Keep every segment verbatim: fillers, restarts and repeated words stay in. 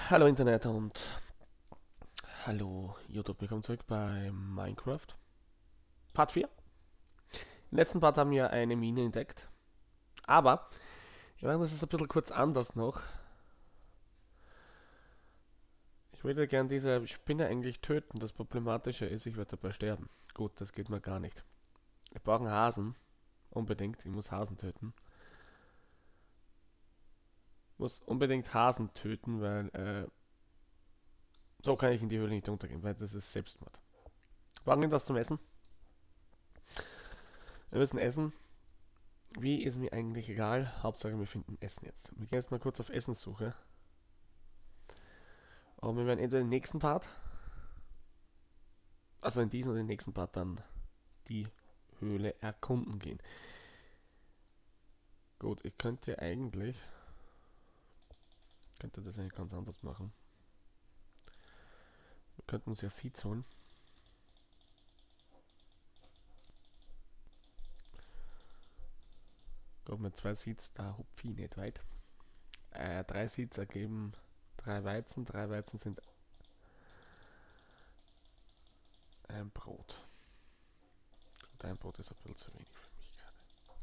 Hallo Internet und hallo YouTube, willkommen zurück bei Minecraft. Part vier. Im letzten Part haben wir eine Mine entdeckt, aber ich meine, das ist ein bisschen kurz anders noch. Ich würde gern diese Spinne eigentlich töten, das Problematische ist, ich werde dabei sterben. Gut, das geht mir gar nicht. Wir brauchen Hasen, unbedingt, ich muss Hasen töten. Ich muss unbedingt Hasen töten, weil äh, so kann ich in die Höhle nicht untergehen, weil das ist Selbstmord. Brauchen wir was zum Essen? Wir müssen essen. Wie ist mir eigentlich egal. Hauptsache wir finden Essen jetzt. Wir gehen jetzt mal kurz auf Essenssuche. Und wir werden entweder im nächsten Part, also in diesem oder im nächsten Part dann die Höhle erkunden gehen. Gut, ich könnte eigentlich, könnte das eigentlich ganz anders machen. Wir könnten uns ja Seeds holen. Gut, mit zwei Seeds, da hupf ich nicht weit. Äh, drei Seeds ergeben drei Weizen. Drei Weizen sind ein Brot. Und ein Brot ist ein bisschen zu wenig für mich gerade.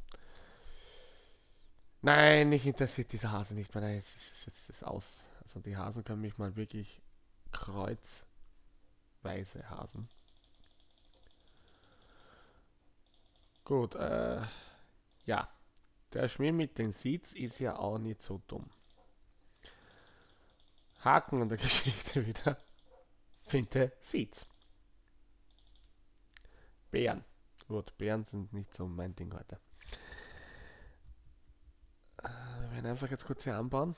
Nein, mich interessiert dieser Hase nicht mehr. Nein, es ist, es ist aus. Also die Hasen können mich mal wirklich kreuzweise Hasen. Gut, äh, ja. Der Schmier mit den Seeds ist ja auch nicht so dumm. Haken an der Geschichte wieder. Finde Seeds. Beeren. Gut, Beeren sind nicht so mein Ding heute. Äh, wir werden einfach jetzt kurz hier anbauen.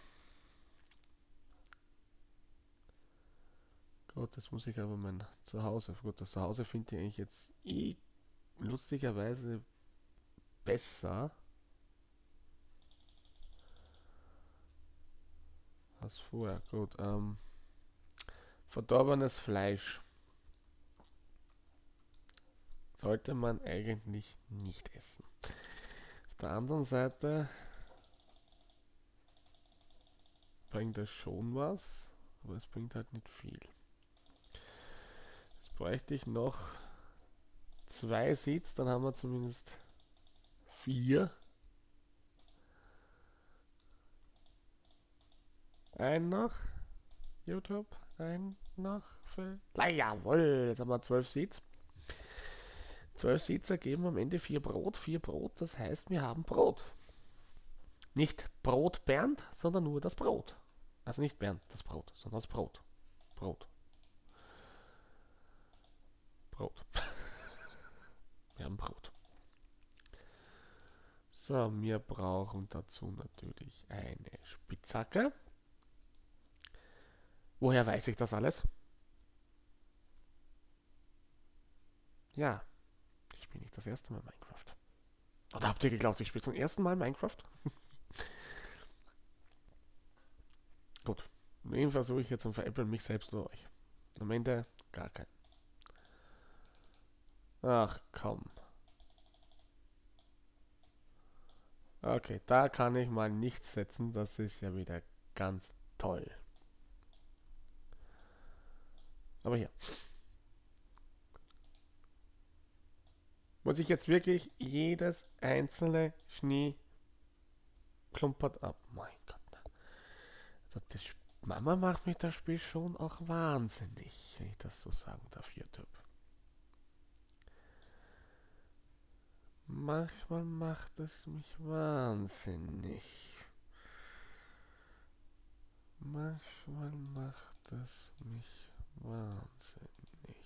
Gut, jetzt muss ich aber mein Zuhause. Gut, das Zuhause finde ich eigentlich jetzt eh lustigerweise besser als vorher. Gut, ähm, verdorbenes Fleisch sollte man eigentlich nicht essen. Auf der anderen Seite bringt es schon was, aber es bringt halt nicht viel. Jetzt bräuchte ich noch zwei Seeds, dann haben wir zumindest vier. Ein noch, YouTube, ein noch für... Na jawohl, jetzt haben wir zwölf Seeds. zwölf Seeds ergeben am Ende vier Brot. vier Brot, das heißt, wir haben Brot. Nicht Brot Bernd, sondern nur das Brot. Also nicht Bernd, das Brot, sondern das Brot. Brot. Brot. Wir haben Brot. So, wir brauchen dazu natürlich eine Spitzhacke. Woher weiß ich das alles? Ja, ich bin nicht das erste Mal Minecraft. Oder habt ihr geglaubt, ich spiele zum ersten Mal Minecraft? Gut. Wen versuche ich jetzt und veräppeln mich selbst nur euch. Am Ende gar kein. Ach komm. Okay, da kann ich mal nichts setzen. Das ist ja wieder ganz toll. Aber hier. Muss ich jetzt wirklich jedes einzelne Schnee klumpert ab. Mein Gott. Also das Mama macht mich das Spiel schon auch wahnsinnig, wenn ich das so sagen darf, YouTube. Manchmal macht es mich wahnsinnig. Manchmal macht es mich wahnsinnig.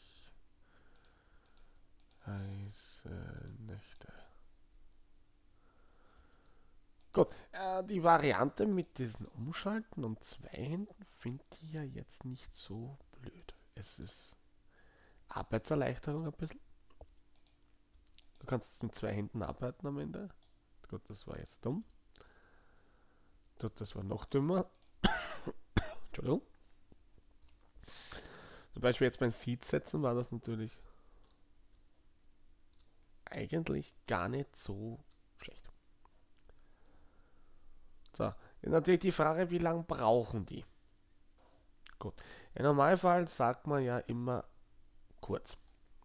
Heiße Nächte. Gut, äh, die Variante mit diesen Umschalten und zwei Händen finde ich ja jetzt nicht so blöd. Es ist Arbeitserleichterung ein bisschen. Du kannst mit zwei Händen arbeiten am Ende. Gut, das war jetzt dumm. Gut, das war noch dümmer. Entschuldigung. Zum Beispiel jetzt beim Seed setzen war das natürlich eigentlich gar nicht so schlecht. So, ist natürlich die Frage, wie lange brauchen die? Gut. Im Normalfall sagt man ja immer kurz.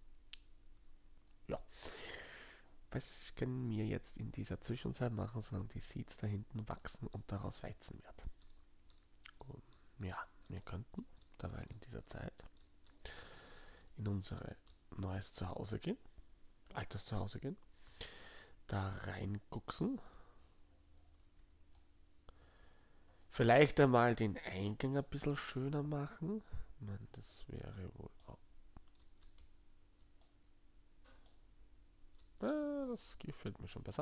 Ja. Was können wir jetzt in dieser Zwischenzeit machen, solange die Seeds da hinten wachsen und daraus Weizen wird? Gut. Ja, wir könnten dabei in dieser Zeit in unser neues Zuhause gehen, altes Zuhause gehen, da reingucken, vielleicht einmal den Eingang ein bisschen schöner machen. Ich meine, das wäre wohl auch. Ah, das gefällt mir schon besser.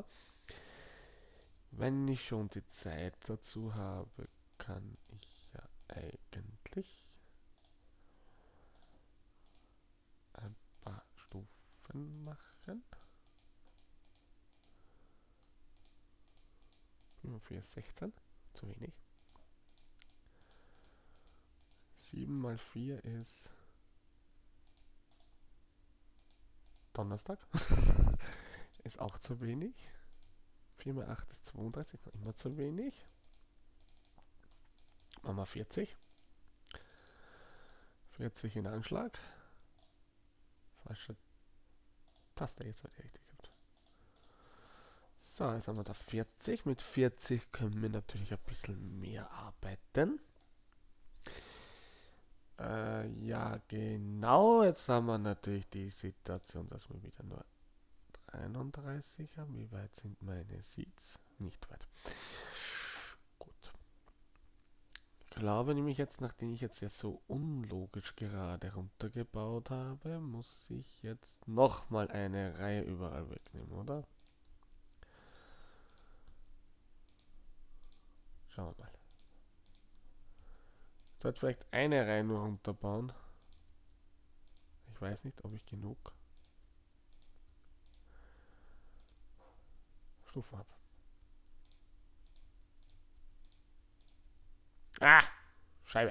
Wenn ich schon die Zeit dazu habe, kann ich ja eigentlich ein paar Stufen machen. vier ist sechzehn, zu wenig. sieben mal vier ist Donnerstag. Ist auch zu wenig. vier mal acht ist zweiunddreißig, noch immer zu wenig. Machen wir vierzig. vierzig in Anschlag. Falsche Taste, jetzt hat die richtig gehabt. So, jetzt haben wir da vierzig. Mit vierzig können wir natürlich ein bisschen mehr arbeiten. Äh, ja, genau. Jetzt haben wir natürlich die Situation, dass wir wieder nur einunddreißig haben. Wie weit sind meine Seeds? Nicht weit. Gut. Ich glaube nämlich jetzt, nachdem ich jetzt ja so unlogisch gerade runtergebaut habe, muss ich jetzt nochmal eine Reihe überall wegnehmen, oder? Schauen wir mal. Ich sollte vielleicht eine Reihe nur runterbauen. Ich weiß nicht, ob ich genug Stufen habe. Ah! Scheibe.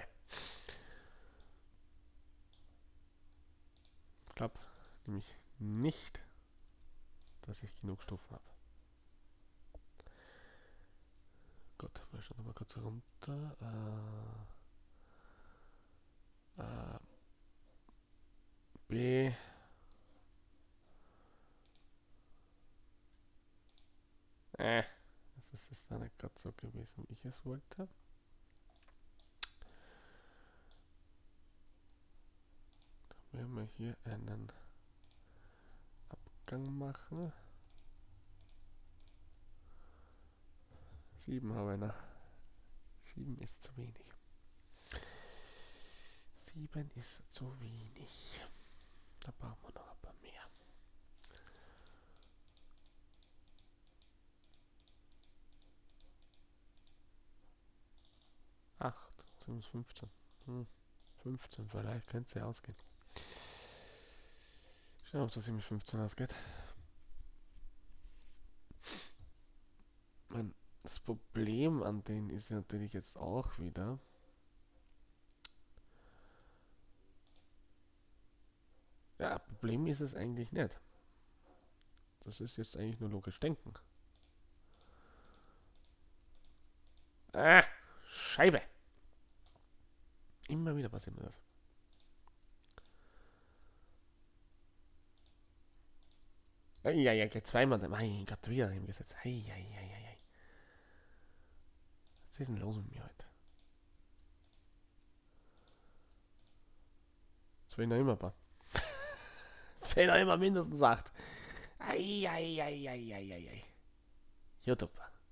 Ich glaube nämlich nicht, dass ich genug Stufen habe. Gut, wir schauen mal kurz runter. Äh, äh, B. Äh, das ist jetzt nicht gerade so gewesen, wie ich es wollte. Da werden wir hier einen Abgang machen. sieben habe ich noch. sieben ist zu wenig. sieben ist zu wenig. Da brauchen wir noch ein paar mehr. acht, sieben ist fünfzehn. Hm, fünfzehn, vielleicht könnte es ja ausgehen. Schauen, ob das mit fünfzehn ausgeht. Das Problem an denen ist natürlich jetzt auch wieder, ja, Problem ist es eigentlich nicht. Das ist jetzt eigentlich nur logisch denken. Ah, Scheibe. Immer wieder passiert mir das. Ja, ja, ja, zweimal. Mein Gott, wieder hingesetzt. Ei, ei, ei, ei, ei. Was ist denn los mit mir heute? Es fehlen noch immer ein paar. Es fehlen noch immer mindestens acht. Ei, ei, ei, ei, ei, ei, ei. YouTube.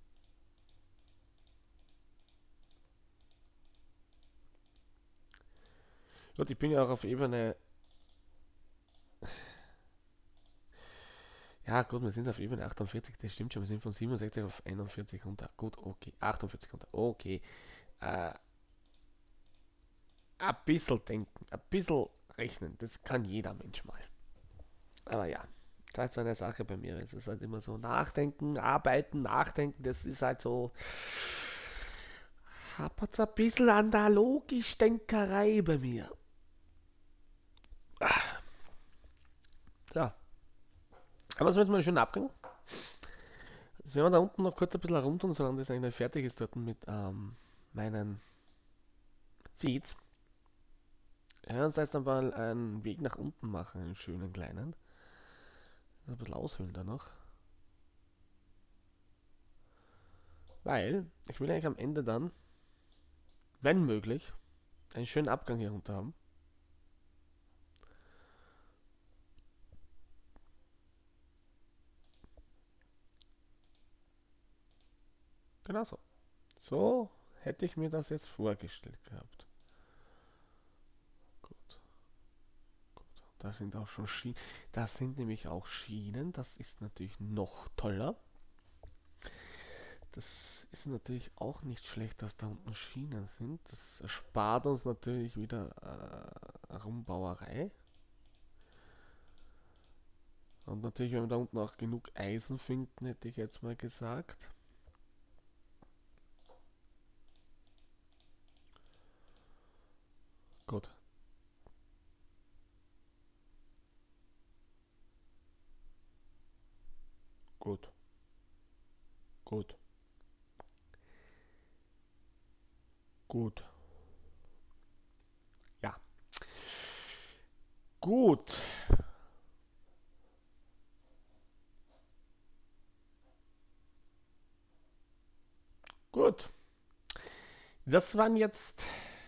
Gut, ich bin ja auch auf Ebene. Ja, gut, wir sind auf Ebene achtundvierzig, das stimmt schon. Wir sind von siebenundsechzig auf einundvierzig runter. Gut, okay. achtundvierzig runter. Okay. Äh, ein bisschen denken, ein bisschen rechnen. Das kann jeder Mensch mal. Aber ja, das ist so eine Sache bei mir. Es ist halt immer so nachdenken, arbeiten, nachdenken. Das ist halt so. Hapert ein bisschen an der Logisch-Denkerei bei mir. Ja, aber es wird mal schön abgegangen. Jetzt werden wir da unten noch kurz ein bisschen herumtun, solange das eigentlich fertig ist dort mit ähm, meinen Seeds. Ja, und jetzt mal einen Weg nach unten machen, einen schönen kleinen. Ein bisschen aushöhlen da noch. Weil ich will eigentlich am Ende dann, wenn möglich, einen schönen Abgang hier runter haben. Genau so. So hätte ich mir das jetzt vorgestellt gehabt. Gut, gut. Da sind auch schon Schienen. Da sind nämlich auch Schienen. Das ist natürlich noch toller. Das ist natürlich auch nicht schlecht, dass da unten Schienen sind. Das erspart uns natürlich wieder äh, Rumbauerei. Und natürlich, wenn wir da unten auch genug Eisen finden, hätte ich jetzt mal gesagt. Gut, gut, gut, gut. Ja, gut, gut. Das waren jetzt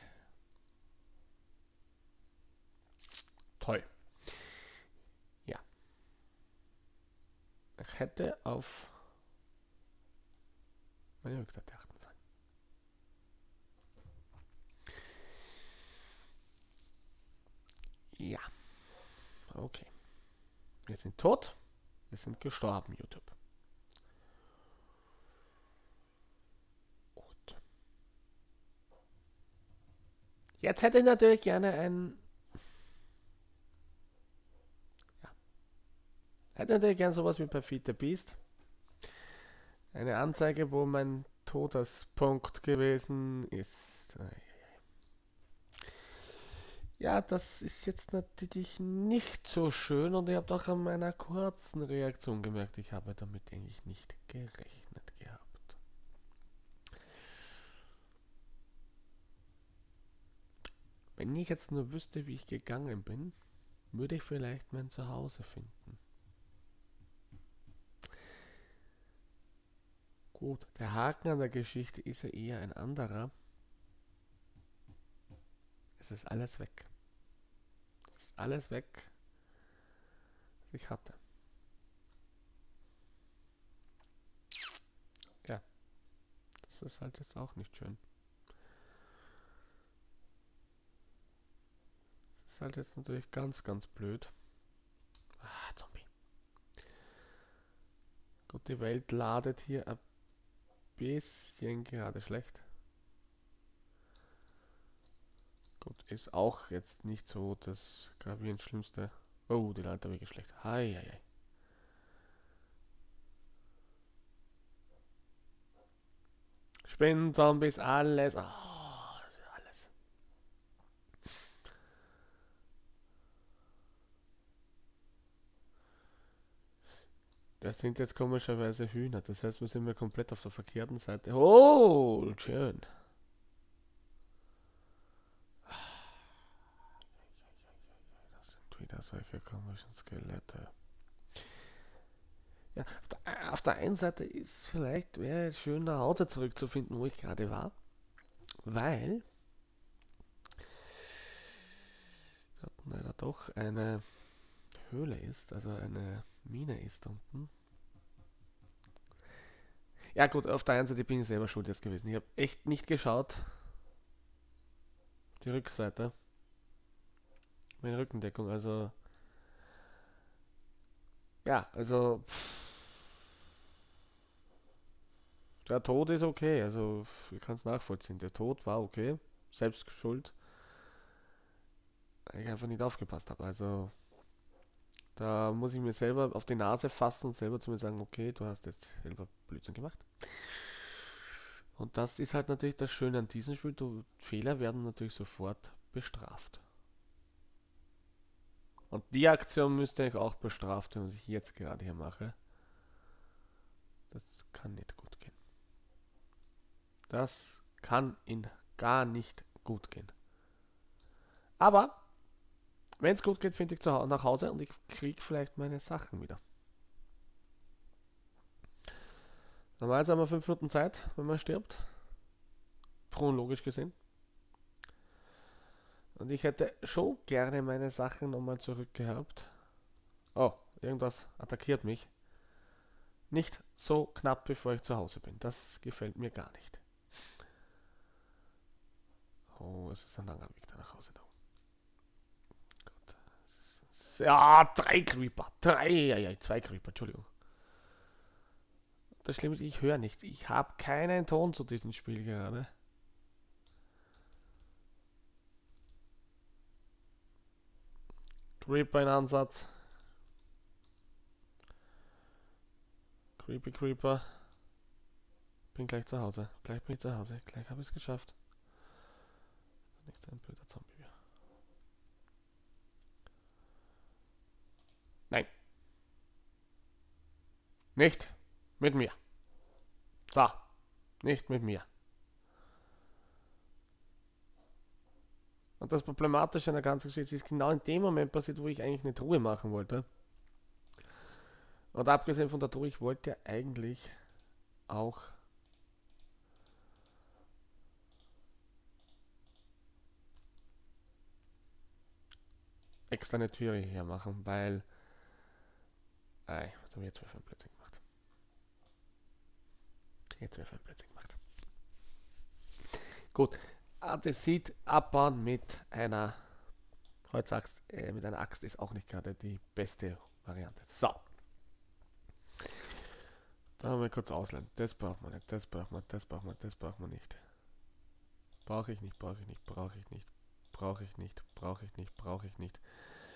toll. Ja, ich hätte auf meine Rückseite achten sollen. Ja, okay. Wir sind tot. Wir sind gestorben, YouTube. Gut. Jetzt hätte ich natürlich gerne ein. Ja, hätte natürlich gerne sowas wie bei Feed the Beast. Eine Anzeige, wo mein Todespunkt gewesen ist. Ja, das ist jetzt natürlich nicht so schön und ihr habt auch an meiner kurzen Reaktion gemerkt, ich habe damit eigentlich nicht gerechnet gehabt. Wenn ich jetzt nur wüsste, wie ich gegangen bin, würde ich vielleicht mein Zuhause finden. Gut, der Haken an der Geschichte ist ja eher ein anderer. Es ist alles weg. Es ist alles weg, was ich hatte. Ja, das ist halt jetzt auch nicht schön. Das ist halt jetzt natürlich ganz, ganz blöd. Ah, Zombie. Gut, die Welt ladet hier ein bisschen gerade schlecht. Gut, ist auch jetzt nicht so das gravierend Schlimmste. Oh, die Leiter wirklich schlecht. Hei, hei, hei. Spinnen, Zombies, alles. Oh, alles. Das sind jetzt komischerweise Hühner. Das heißt, wir sind wir komplett auf der verkehrten Seite. Oh, schön. Das sind wieder solche komischen Skelette. Ja, auf der, auf der einen Seite ist vielleicht, wäre es schön nach Hause zurückzufinden, wo ich gerade war. Weil dort leider doch eine Höhle ist, also eine Mine ist unten. Ja gut, auf der einen Seite bin ich selber schuld jetzt gewesen. Ich habe echt nicht geschaut. Die Rückseite. Meine Rückendeckung, also. Ja, also. Der Tod ist okay, also ich kann es nachvollziehen. Der Tod war okay. Selbst schuld. Weil ich einfach nicht aufgepasst habe. Also da muss ich mir selber auf die Nase fassen und selber zu mir sagen, okay, du hast jetzt selber Blödsinn gemacht. Und das ist halt natürlich das Schöne an diesem Spiel. Du, Fehler werden natürlich sofort bestraft. Und die Aktion müsste eigentlich auch bestraft werden, was ich jetzt gerade hier mache. Das kann nicht gut gehen. Das kann in gar nicht gut gehen. Aber Wenn es gut geht, finde ich zu Hause nach Hause und ich kriege vielleicht meine Sachen wieder. Normalerweise haben wir fünf Minuten Zeit, wenn man stirbt. Chronologisch gesehen. Und ich hätte schon gerne meine Sachen nochmal zurückgehabt. Oh, irgendwas attackiert mich. Nicht so knapp, bevor ich zu Hause bin. Das gefällt mir gar nicht. Oh, es ist ein langer Weg da nach Hause da. Gut. Ja, drei Creeper. Drei, ja, ja, zwei Creeper, Entschuldigung. Das Schlimme ist, ich höre nichts. Ich habe keinen Ton zu diesem Spiel gerade. Creeper in Ansatz. Creepy Creeper. Bin gleich zu Hause. Gleich bin ich zu Hause. Gleich habe ich es geschafft. Nicht so ein blöder Zombie. Nein. Nicht mit mir. So. Nicht mit mir. Und das Problematische an der ganzen Geschichte ist genau in dem Moment passiert, wo ich eigentlich eine Truhe machen wollte. Und abgesehen von der Truhe, ich wollte ja eigentlich auch extra eine Türe hier machen, weil... Ei, was habe ich jetzt für ein Blödsinn gemacht? Jetzt habe ich für ein Blödsinn gemacht. Gut, Andesit abbauen mit einer Holzaxt, äh, mit einer Axt ist auch nicht gerade die beste Variante. So, da haben wir kurz ausleihen. Das braucht man nicht, das braucht man, das braucht man, das braucht man nicht. Brauche ich nicht, brauche ich nicht, brauche ich nicht, brauche ich nicht, brauche ich nicht, brauche ich nicht.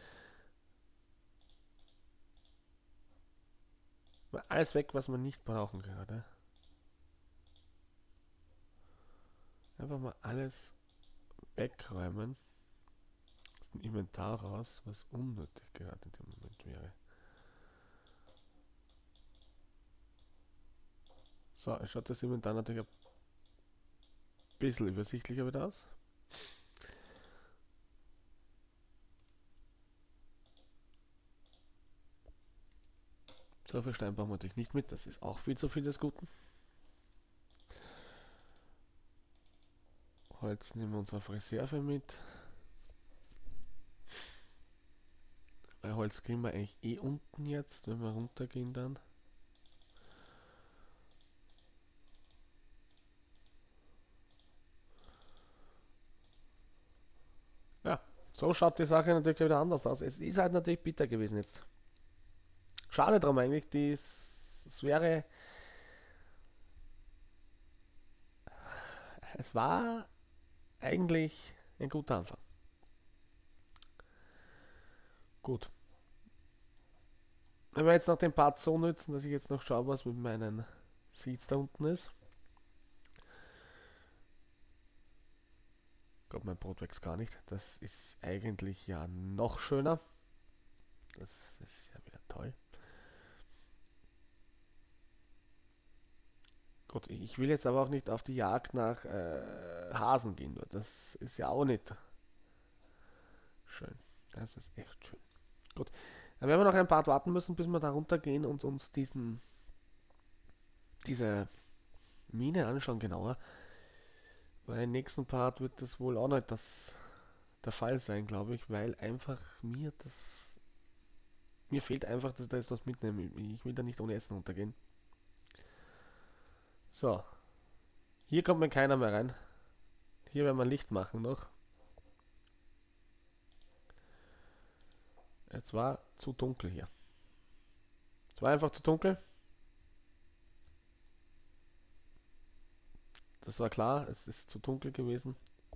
Alles weg, was man nicht brauchen gerade. Einfach mal alles wegräumen. Aus dem Inventar raus, was unnötig gerade in dem Moment wäre. So, es schaut das Inventar natürlich ein bisschen übersichtlicher wieder aus. So viel Stein brauchen wir natürlich nicht mit, das ist auch viel zu viel des Guten. Holz nehmen wir uns auf Reserve mit. Bei Holz kriegen wir eigentlich eh unten jetzt, wenn wir runtergehen dann. Ja, so schaut die Sache natürlich wieder anders aus. Es ist halt natürlich bitter gewesen jetzt. Schade drum eigentlich, dies, es wäre, es war eigentlich ein guter Anfang. Gut. Wenn wir jetzt noch den Part so nützen, dass ich jetzt noch schaue, was mit meinen Seeds da unten ist. Gott, mein Brot wächst gar nicht. Das ist eigentlich ja noch schöner. Das ist ja wieder toll. Gut, ich will jetzt aber auch nicht auf die Jagd nach äh, Hasen gehen. Das ist ja auch nicht schön. Das ist echt schön. Gut, dann werden wir noch ein paar warten müssen, bis wir da runtergehen und uns diesen diese Mine anschauen genauer. Weil im nächsten Part wird das wohl auch nicht das der Fall sein, glaube ich, weil einfach mir das mir fehlt einfach, dass ich da jetzt was mitnehme. Ich will da nicht ohne Essen untergehen. So, hier kommt mir keiner mehr rein. Hier werden wir Licht machen noch. Es war zu dunkel hier. Es war einfach zu dunkel. Das war klar, es ist zu dunkel gewesen.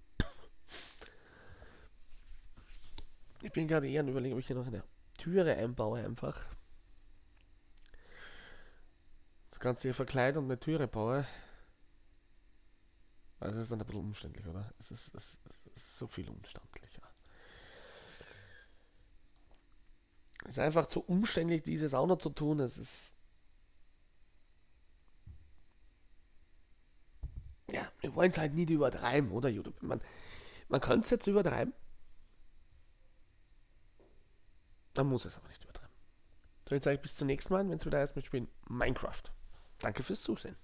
Ich bin gerade eher an überlegen, ob ich hier noch eine Türe einbaue einfach. Das Ganze hier verkleide und eine Türe baue. Also es ist dann ein bisschen umständlich, oder? Es ist, es ist so viel umständlicher. Es ist einfach zu umständlich, dieses auch noch zu tun. Es ist... Ja, wir wollen es halt nicht übertreiben, oder YouTube? Man, man könnte es jetzt übertreiben. dann muss es aber nicht übertreiben. So, jetzt sage ich bis zum nächsten Mal, wenn es wieder heißt mit Spielen Minecraft. Danke fürs Zusehen.